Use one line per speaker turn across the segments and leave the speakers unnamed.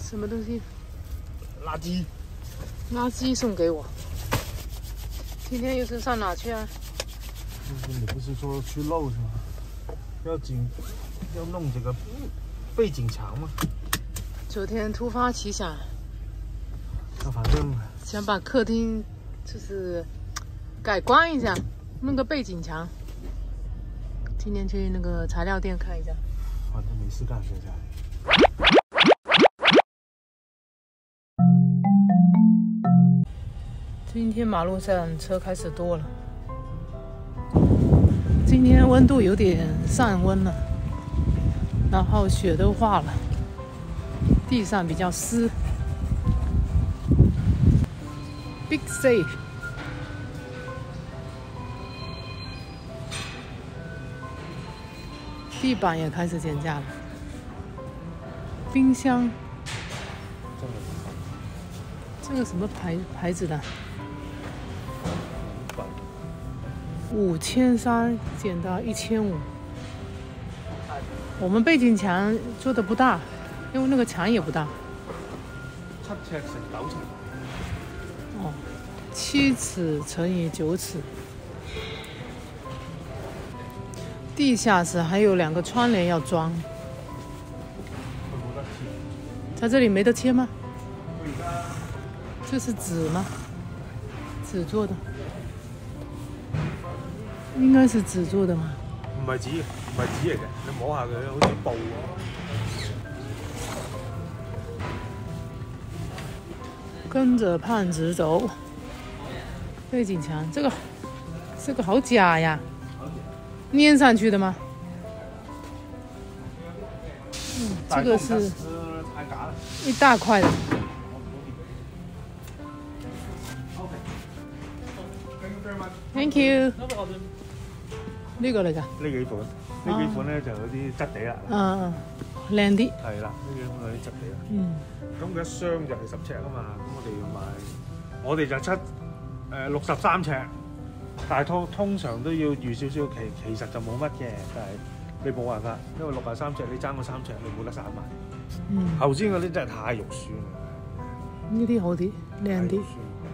什么东西？
垃圾。
垃圾送给我。今天又是上哪去啊？
你不是说去漏是吗？要弄这个背景墙吗？
昨天突发奇想，
那反正
想把客厅就是改观一下，弄个背景墙。今天去那个材料店看一下。
反正没事干，现在。
今天马路上车开始多了。今天温度有点上温了，然后雪都化了，地上比较湿。Big Safe， 地板也开始减价了。冰箱，这个什么牌子的？5300减到1500。我们背景墙做的不大，因为那个墙也不大。
7尺乘9尺。
哦，7尺乘以9尺。地下室还有2个窗帘要装。在这里没得切吗？这是纸吗？纸做的。應該是紙做的嘛？
唔係紙嚟嘅，你摸下佢好似布咁。
跟着胖子走。背景牆，這個好假呀！粘上去的嗎？這個是一大塊的。Thank you。呢個嚟㗎？
呢幾款咧就有啲質地啦。
靚啲。
係啦，呢幾款有啲質地啦。咁佢一箱就係10尺啊嘛，咁我哋就63尺，但係通常都要預少少，其實就冇乜嘅，但係你冇辦法，因為63尺你爭個3尺，你冇得散賣。頭先嗰啲真係太肉酸啦。
呢啲好啲，靚啲。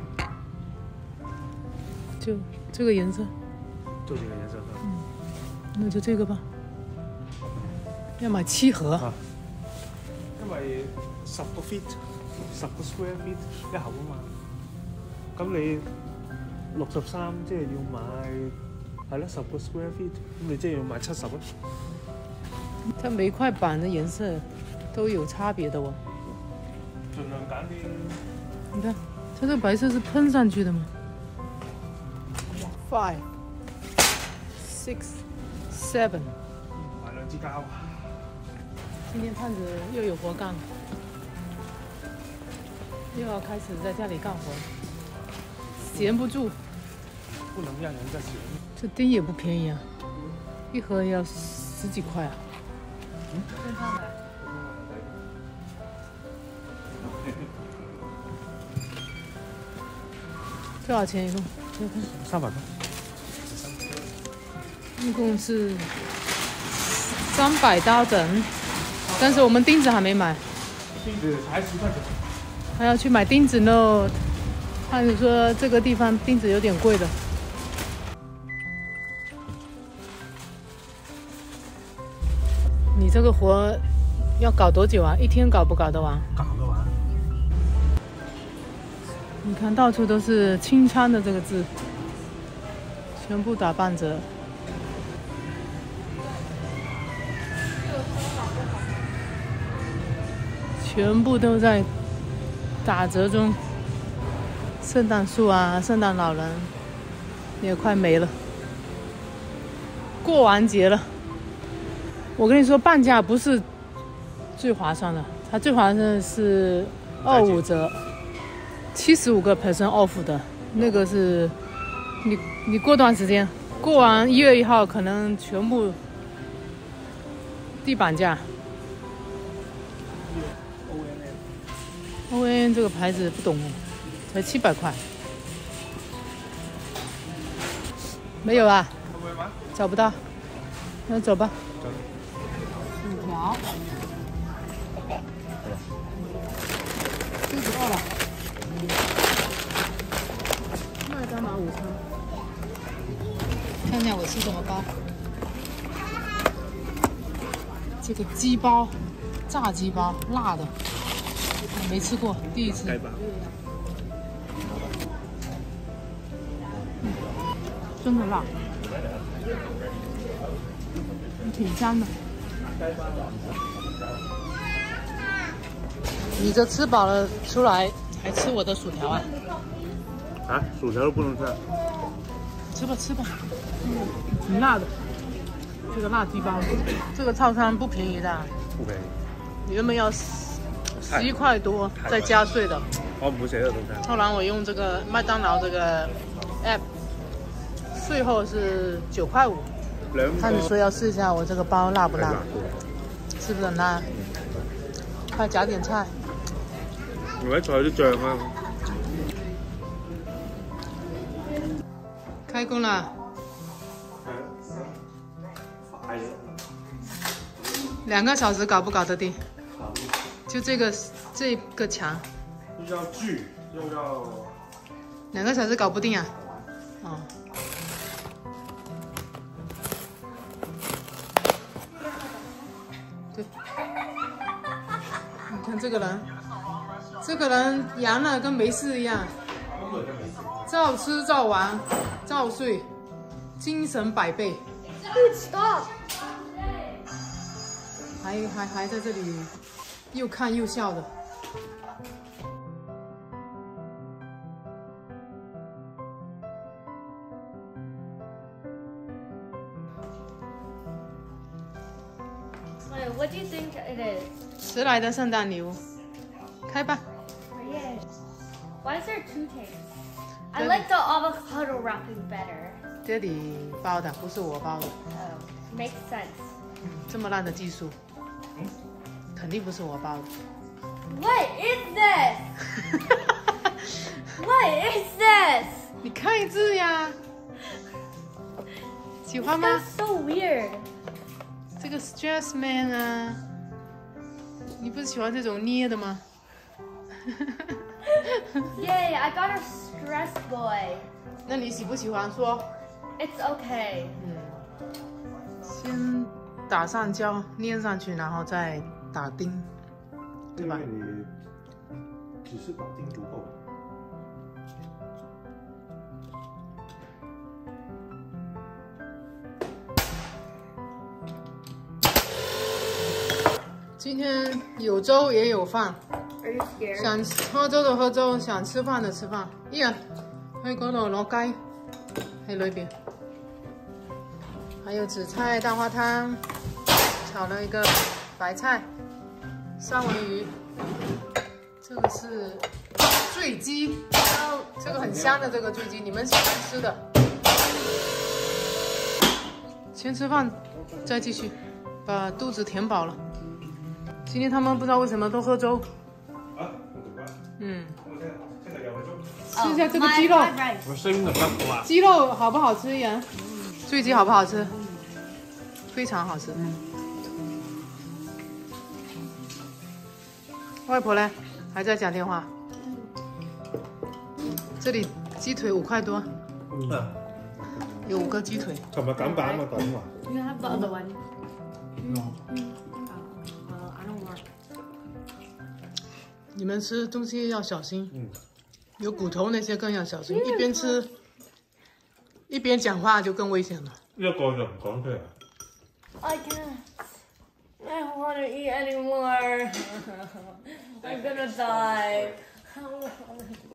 就這個顏色。
就這個顏色。
那就這個吧。要買7盒。
因為10個 feet，10個 square feet 一盒啊嘛。咁你63即係要買係咯10個 square feet，咁你即係要買70咯。
它每塊板的顏色都有差別的哦。
盡量揀啲。
你看，它這個白色是噴上去的嗎？5、6、7。買
2支膠。
今天胖子又有活幹了，又要開始在家裡幹活，閒不住。
不能讓人在閒。
這釘也不便宜啊，一盒要10幾塊啊。多少錢一共？300塊。一共是300刀整，但是我們釘子還沒買。
釘子才10塊錢。
還要去買釘子呢。胖子說這個地方釘子有點貴的。你這個活要搞多久啊？一天搞不搞得完？
搞得完。
你看到處都是清倉的這個字，全部打半折。全部都在打折中。聖誕樹啊，聖誕老人也快沒了。過完節了，我跟你說，半價不是最划算的，它最划算的是25折，75% off 的，那個是你過段時間，過完1月1號可能全部地板價。ONN 這個牌子不懂哦，才700塊。沒有啊？找不到。那走吧。5條。 吃什么包？这个鸡包，炸鸡包，辣的，没吃过，第一次。真的辣，挺香的。你这吃饱了出来还吃我的薯条啊？
啊，薯条都不能吃。
吃吧吃吧，挺辣的。这个辣鸡包，这个套餐不便宜的。
不便宜。
原本要11块多，再加税的。
我唔會食呢個套餐。
後來我用這個麥當勞這個 app， 稅後是9塊5。他們說要試一下我這個包辣不辣，是不是很辣？快夾點菜。
我啲菜啲醬啊。
開工啦。2個小時搞不搞得定？就這個牆。
又要鋸，又要。
2個小時搞不定啊？哦。对。你看這個人陽了跟沒事一樣，照吃照玩照睡，精神100倍。
Dude, stop！
还在这里又看又笑的。
Wait, what do you think it is?
迟来的圣诞礼物，开吧。
Yeah. Why is there 2 tapes? I like the avocado wrapping better.
这里包的，不是我包的。
Oh, makes sense.
这么烂的技术，肯定不是我包的。
What is this? What is this?
你看一次呀，喜欢吗？
That's so weird.
这个 Stress Man 啊，你不是喜欢这种捏的吗？
Yay, I got a stress boy.
那你喜不喜欢说？
It's okay.
先打上胶，粘上去，然后再打钉，对吧？
你只是打钉不够。
今天有粥也有飯，
Are you scared?
想喝粥就喝粥，想吃飯就吃飯。咦呀，去嗰度攞雞喺裏邊，還有紫菜蛋花湯，炒了一個白菜，三文魚，這個是醉雞，這個很香的這個醉雞，你們喜歡吃的。先吃飯，再繼續，把肚子填飽了。今天他們不知道為什麼都喝粥。嗯，試一下這個雞肉，
我升得不辣。
雞肉好不好吃呀？醉雞好不好吃？非常好吃。外婆呢？還在講電話。這裡雞腿5塊多，有5個雞腿。
琴日減版嘛，講話。
You have the other one. I don't want.
你們吃東西要小心，有骨頭那些更要小心。一邊吃一邊講話就更危險了。
一個就唔講出嚟。
I can't. I don't want to eat anymore. I'm gonna die.